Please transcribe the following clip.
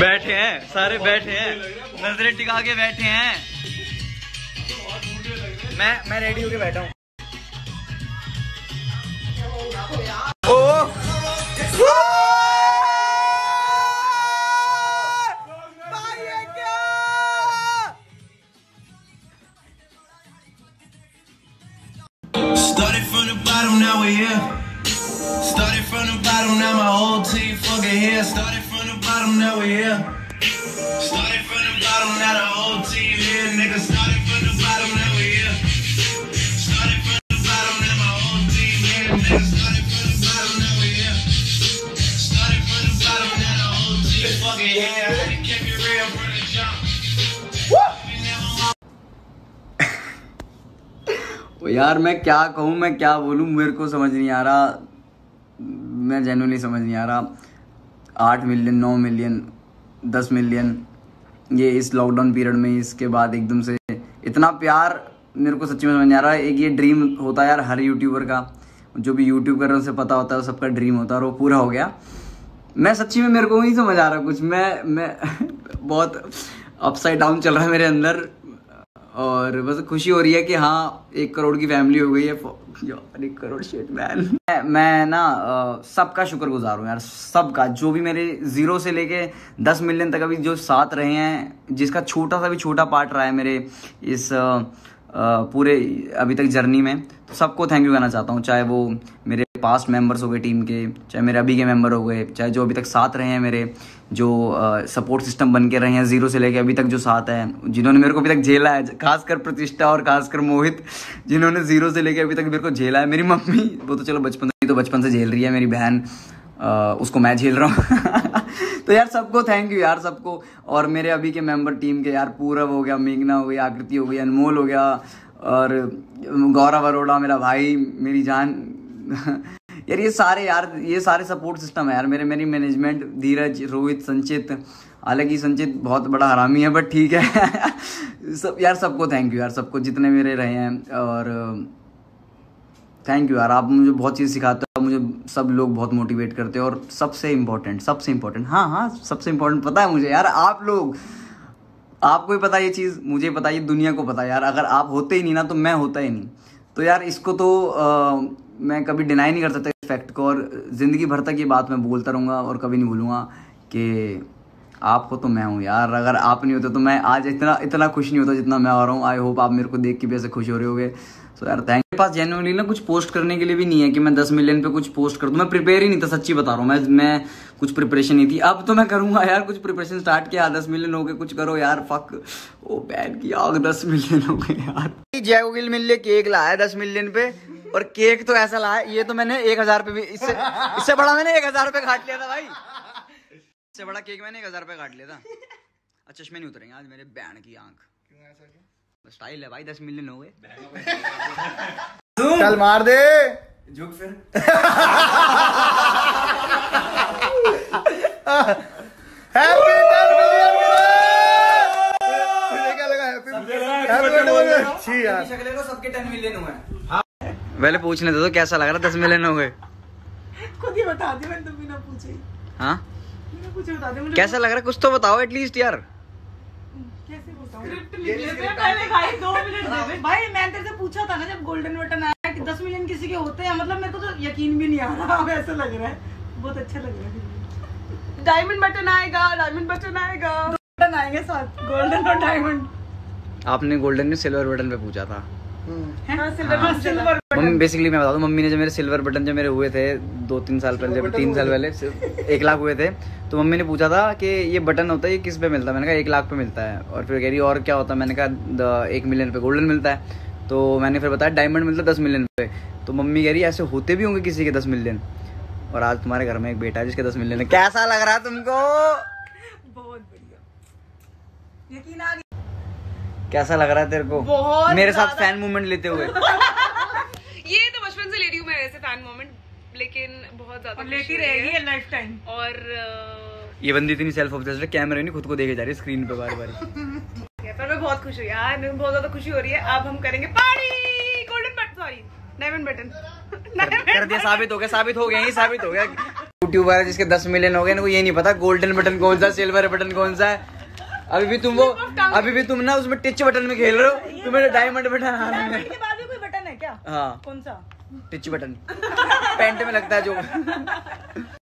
बैठे हैं सारे, बैठे हैं, नजरें टिका के बैठे हैं। मैं रेडी होके बैठा हूँ। Started from the bottom, now we're here. Started from the bottom, now my whole team fucking here. Started from the bottom, now we're here. Started from the bottom, now the whole team here. Nigga, started from the bottom, now we're here. Started from the bottom, now my whole team here. Nigga, started from the bottom, now we're here. Started from the bottom, now the whole team fucking here. I kept it real from the jump. यार मैं क्या कहूँ, मैं क्या बोलूँ, मेरे को समझ नहीं आ रहा। मैं जेन्युइनली समझ नहीं आ रहा। 8 मिलियन, 9 मिलियन, 10 मिलियन, ये इस लॉकडाउन पीरियड में, इसके बाद एकदम से इतना प्यार, मेरे को सच्ची में समझ नहीं आ रहा। एक ये ड्रीम होता है यार हर यूट्यूबर का, जो भी यूट्यूब कर रहे हैं उसे पता होता है, सबका ड्रीम होता है और वो पूरा हो गया। मैं सच्ची में, मेरे को नहीं समझ आ रहा कुछ। मैं बहुत अपसाइड डाउन चल रहा है मेरे अंदर, और बस खुशी हो रही है कि हाँ 1 करोड़ की फैमिली हो गई है। यार 1 करोड़ शिट मैन। मैं ना सबका शुक्रगुजार हूँ यार, सबका, जो भी मेरे 0 से लेके 10 मिलियन तक अभी जो साथ रहे हैं, जिसका छोटा सा भी छोटा पार्ट रहा है मेरे इस पूरे अभी तक जर्नी में, तो सबको थैंक यू कहना चाहता हूँ। चाहे वो मेरे पास्ट मेंबर्स हो गए टीम के, चाहे मेरे अभी के मेंबर हो गए, चाहे जो अभी तक साथ रहे हैं मेरे, जो सपोर्ट सिस्टम बन के रहे हैं 0 से लेके अभी तक जो साथ है, जिन्होंने मेरे को अभी तक झेला है, खासकर प्रतिष्ठा और खासकर मोहित, जिन्होंने 0 से लेके अभी तक मेरे को झेला है। मेरी मम्मी, वो तो चलो बचपन से झेल रही है, मेरी बहन, उसको मैं झेल रहा हूँ। तो यार सबको थैंक यू यार, सबको। और मेरे अभी के मेंबर टीम के यार, पूरब हो गया, मेघना हो गई, आकृति हो गई, अनमोल हो गया, और गौरव अरोड़ा मेरा भाई, मेरी जान। यार ये सारे सपोर्ट सिस्टम है यार मेरी मैनेजमेंट, धीरज, रोहित, संचित। हालांकि संचित बहुत बड़ा हरामी है, बट ठीक है। सब यार, सबको थैंक यू यार, सबको जितने मेरे रहे हैं, और थैंक यू यार। आप मुझे बहुत चीज़ सिखाते हो, मुझे सब लोग बहुत मोटिवेट करते हो, और सबसे इम्पोर्टेंट हाँ सबसे इम्पोर्टेंट पता है मुझे यार, आप लोग, आपको ही पता ये चीज़, मुझे पता, ये दुनिया को पता यार। अगर आप होते ही नहीं ना, तो मैं होता ही नहीं। तो यार इसको तो मैं कभी डिनाई नहीं कर सकता इस फैक्ट को, और ज़िंदगी भर तक ये बात मैं बोलता रहूँगा और कभी नहीं भूलूँगा कि आप हो तो मैं हूँ यार। अगर आप नहीं होते तो मैं आज इतना खुश नहीं होता जितना मैं आ रहा हूँ। आई होप आप मेरे को देख के भी ऐसे खुश हो रहे होगे। सो यार थैंक। मेरे पास जेन्युइनली ना कुछ पोस्ट करने के लिए भी नहीं है कि मैं 10 मिलियन पे कुछ पोस्ट कर दूँ। मैं प्रिपेयर ही नहीं था, सच्ची बता रहा हूँ। मैं कुछ प्रिपरेशन नहीं थी। अब तो मैं करूँगा यार, कुछ प्रिपरेशन स्टार्ट किया। 10 मिलियन हो गए, कुछ करो यार। फक ओ बैन किया, 10 मिलियन हो गए यार। जय गिल मिल लिए केक लाया 10 मिलियन पे, और केक तो ऐसा लाया, ये तो मैंने 1000 पे भी, इससे बड़ा मैंने 1000 पे काट लिया था भाई। इससे बड़ा केक मैंने 1000 पे काट लिया था। अच्छा चश्मे नहीं उतरेंगे आज मेरे बैंड की आंख। क्यों ऐसा क्या? स्टाइल है भाई, 10 मिलियन हो गए। चल मार दे, झुक फिर। Happy 10 million. मुझे क्या लगा हैप्पी यार, शक्लें को सबके 10 मिलियन हुए। पहले पूछने दो तो कैसा लग रहा? 10 मिलियन हो गए। खुद ही बता दी, मैंने तो बिना पूछे। हाँ बिना पूछे बता दे मुझे। कैसा लग रहा है? कुछ तो बताओ एटलीस्ट यार। कैसे बताऊं? स्क्रिप्ट लिख ले पहले भाई, 2 मिनट दे भाई। मैंने तेरे से पूछा था ना जब गोल्डन बटन आया कि 10 मिलियन किसी के होते हैं, मतलब मेरे को तो यकीन भी नहीं आ रहा। अब ऐसा लग रहा है, बहुत अच्छा लग रहा है। डायमंड बटन आएगा, डायमंड बटन आएगा, 2 बटन आएंगे साथ, गोल्डन और डायमंड। आपने गोल्डन में सिल्वर बटन पे पूछा था। सिल्वर मम्मी, बेसिकली मैं बता दूं, मम्मी ने जब मेरे सिल्वर बटन जब मेरे हुए थे 2-3 साल पहले, जब 3 साल पहले 1 लाख हुए थे, तो मम्मी ने पूछा था कि ये बटन होता है, ये किस पे मिलता है? मैंने कहा 1 लाख पे मिलता है। और फिर कह रही और क्या होता है? मैंने कहा 1 मिलियन पे गोल्डन मिलता है। तो मैंने फिर बताया डायमंड मिलता है 10 मिलियन पे। तो मम्मी कह रही ऐसे होते भी होंगे किसी के 10 मिलियन। और आज तुम्हारे घर में एक बेटा है जिसके 10 मिलियन है। कैसा लग रहा है तुमको? बहुत बढ़िया, यकीन आ गया। कैसा लग रहा है तेरे को मेरे साथ फैन मूवमेंट लेते हुए? ये तो बचपन से ले रही हूँ मैं ऐसे फैन मोमेंट, लेकिन बहुत ज्यादा लेती रहेगी लाइफ टाइम। और ये बंदी इतनी सेल्फ ऑब्सेस्ड है, कैमरे नहीं खुद को देखे जा रही है स्क्रीन पे बार बार। पर मैं बहुत खुश हूँ यार, मेरे को बहुत ज्यादा खुशी हो रही है। अब हम करेंगे party. Golden button, sorry diamond button कर दिया, साबित हो गया, साबित हो गया। यूट्यूबर है जिसके 10 मिलियन हो गए, इनको ये नहीं पता गोल्डन बटन कौन सा, सिल्वर बटन कौन सा है। अभी भी तुम ना उसमें टिच बटन में खेल रहे हो, तुम्हें डायमंड बटन हाथ में। डायमंड के बाद भी कोई बटन है क्या? हाँ कौन सा? टिच बटन पैंट में लगता है जो।